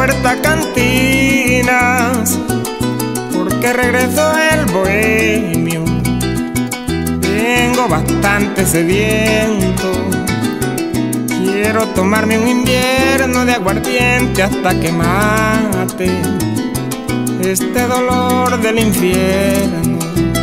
puerta cantinas, porque regresó el bohemio. Vengo bastante sediento, quiero tomarme un invierno de aguardiente hasta que mate este dolor del infierno.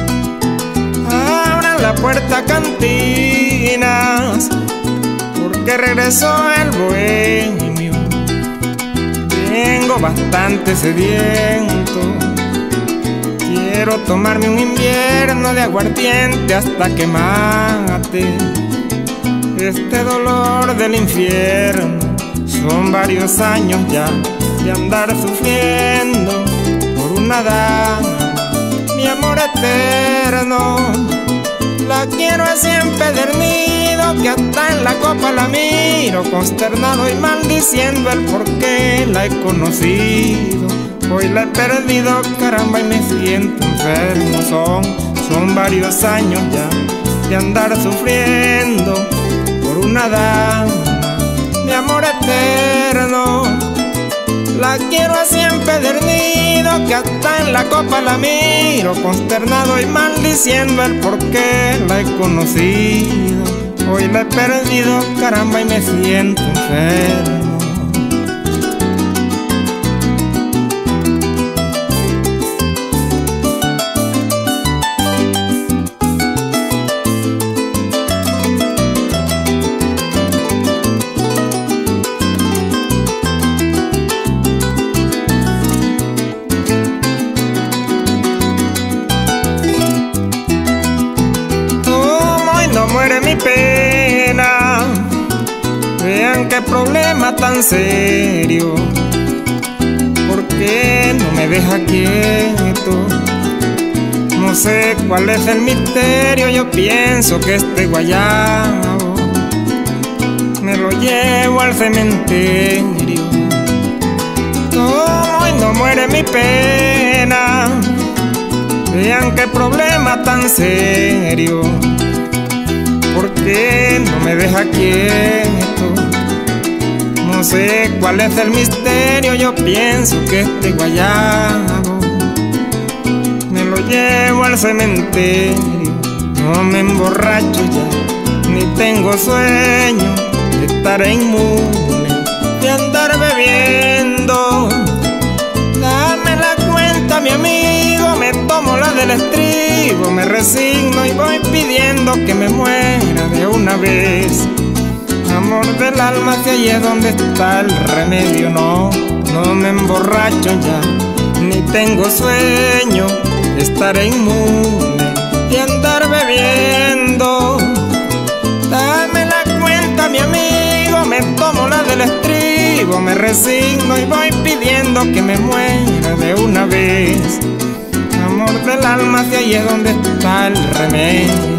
Abran la puerta cantinas, porque regresó el bohemio. Vengo bastante sediento, quiero tomarme un invierno de aguardiente hasta que mate este dolor del infierno. Son varios años ya de andar sufriendo por una dama, mi amor eterno. La quiero así empedernido, que hasta en la copa la miro, consternado y maldiciendo el por qué la he conocido. Hoy la he perdido, caramba, y me siento enfermo. Son varios años ya de andar sufriendo por una dama, mi amor eterno. La quiero así empedernido, que hasta en la copa la miro, consternado y maldiciendo el por qué la he conocido. Hoy la he perdido, caramba, y me siento enfermo. No muere mi pena, vean qué problema tan serio, ¿por qué no me deja quieto? No sé cuál es el misterio, yo pienso que este guayabo me lo llevo al cementerio. No muere mi pena, vean qué problema tan serio, ¿por qué no me deja quieto? No sé cuál es el misterio, yo pienso que este guayabo me lo llevo al cementerio. No me emborracho ya, ni tengo sueño, estaré inmune de andar bebiendo. Dame la cuenta, mi amigo, me tomo la del estribo, me resigno y voy pidiendo que me muera de una vez. Amor del alma, que allí es donde está el remedio. No me emborracho ya, ni tengo sueño, estaré inmune de andar bebiendo. Dame la cuenta, mi amigo, me tomo la del estribo, me resigno y voy pidiendo que me muera de una vez. Amor del alma, que allí es donde está el remedio.